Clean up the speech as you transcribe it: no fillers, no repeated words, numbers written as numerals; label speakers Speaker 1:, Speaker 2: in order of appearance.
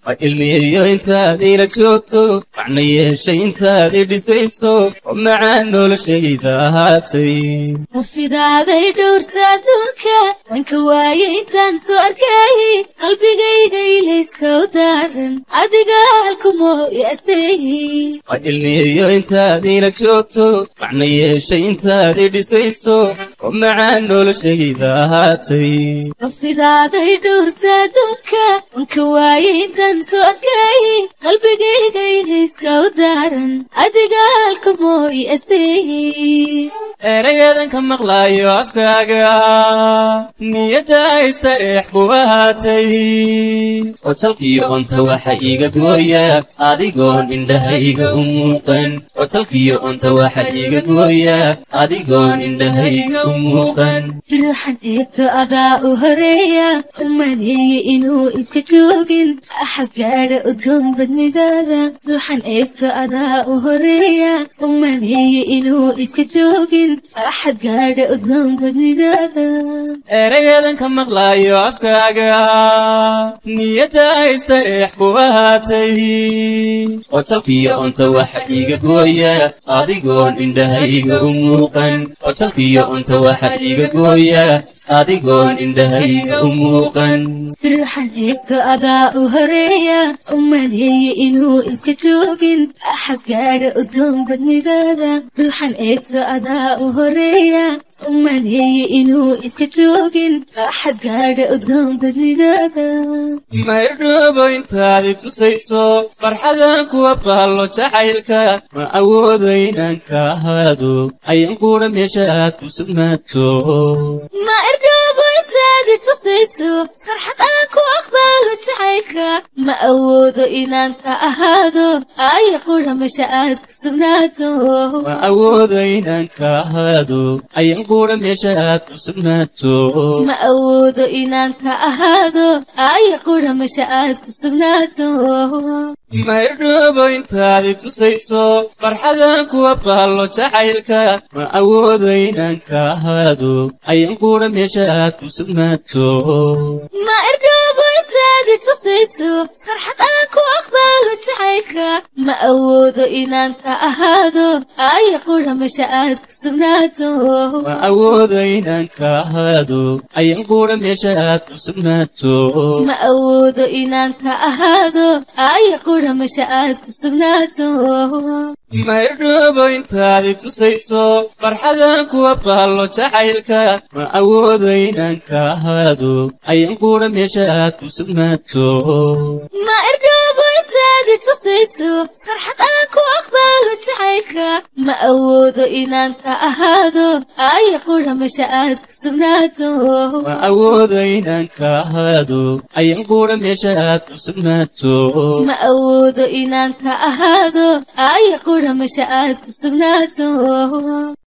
Speaker 1: ilmiyo intaadina joogto macna yeeshay intaadi dhisayso oo macaan noloshayda ahaatay
Speaker 2: nafsidaaday dhowrta adduunka wanka waaye intaan soo arkayay qalbigayga ilayska u daaran adiga halkumoo yaastayay
Speaker 1: ilmiyo intaadina joogto macna yeeshay intaadi dhisayso oo macaan noloshayda ahaatay
Speaker 2: nafsidaaday dhowrta adduunka wanka waaye intaan soo arkayay qalbigayga ilayska u daaran adiga halkumoo yaastayay
Speaker 1: erayadan ka maqlaayo afkaaga niyadda istareex buu ahaatay oo jalkiyo onta waxa iiga gooya adigoon indhahayga u muuqan oo jalkiyo onta waxa iiga gooya adigoon indhahayga u muuqan
Speaker 2: ruuxan eegto adaa u horeeya umaleeye inuu ibka joogin axad gaadha udgoon badnidaada ruuxan eegto adaa u horeeya umaleeye inuu ibka joogin axad gaadha udgoon badnidaada
Speaker 1: erayadan ka maqlaayo afkaaga niyadda istareex buu ahaatay oo jalkiyo onta waxa iiga gooya adigoon indhahayga u muuqan oo jalkiyo onta waxa iiga gooya adigoon indhahayga u muuqan
Speaker 2: ruuxan eegto adaa u horeeya umaleeye inuu ibka joogin axad gaadha udgoon badnidaada ruuxan eegto adaa u horeeya umaleeye inuu ibka joogin axad gaadha udgoon badnidaada
Speaker 1: maydhoobo intaadi tusayso farxadan kuwa baallo jacaylka ma awoodo inaan ka ahaado ayaan quudha meesha aad ku sugnaato
Speaker 2: tusayso farxad aan ku aqbalo jacaylka ma awoodo inaan ka ahaado aya qura meesha aad ku sugnaato
Speaker 1: ma awoodo inaan ka ahaado ayaan qura meesha aad ku sugnaato
Speaker 2: ma awoodo inaan ka ahaado aya qura meesha aad ku sugnaato
Speaker 1: maydhoobo intaadi tusayso farxadan kuwa baallo jacaylka ma awoodo inaan ka ahaado ayaan qura meesha aad ku sugnaato
Speaker 2: ma erdhoobo intaadi tusayso farxad aan ku aqbalo jacaylka ma awoodo inaan ka ahaado aya qura meesha aad ku sugnaato
Speaker 1: ma awoodo inaan ka ahaado ayaan qura meesha aad ku sugnaato
Speaker 2: ma awoodo inaan ka ahaado aya qura meesha aad ku sugnaato
Speaker 1: maydhoobo intaadi tusayso farxadan kuwa baallo jacaylka ma awoodo inaan ka ahaado ayaan qura meesha aad ku sugnaato
Speaker 2: ma erdhoobo intaadi tusayso farxad aan ku aqbalo jacaylka ma awoodo inaan ka ahaado aya qura meesha aad ku sugnaato
Speaker 1: ma awoodo inaan ka ahaado ayaan qura meesha aad ku sugnaato
Speaker 2: ma awoodo inaan ka ahaado aya qura meesha aad ku sugnaato